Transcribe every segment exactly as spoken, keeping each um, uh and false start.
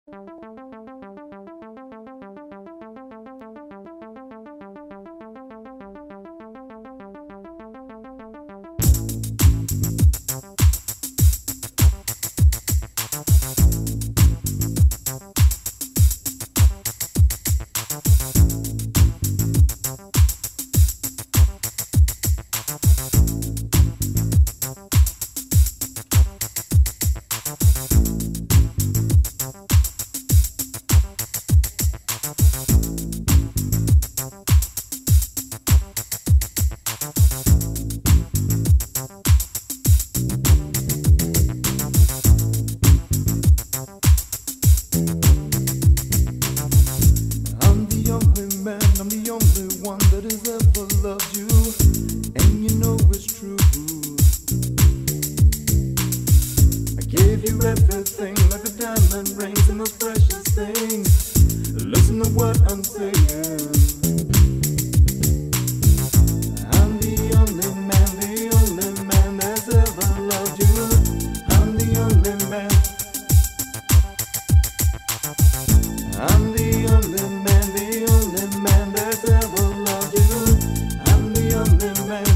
I'm the only one that has ever loved you, and you know it's true. I gave you everything, like the diamond rings and the precious things. Listen to what I'm saying. I'm the only man, the only man that's ever loved you. I'm the only man. I'm the only man, the only man that's ever loved you. I'm the only man.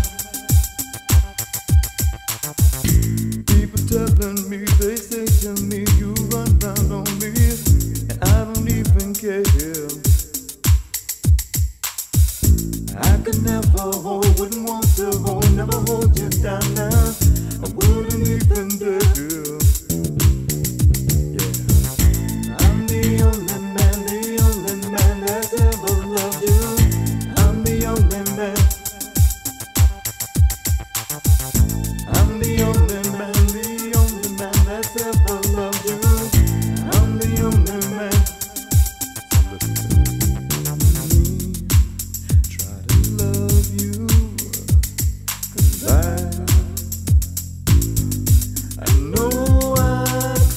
People telling me, they say to me, you run round on me, and I don't even care. I could never hold, wouldn't want to hold, never hold you down now. I wouldn't even dare.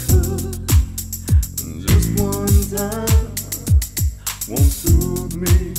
Won't soothe me.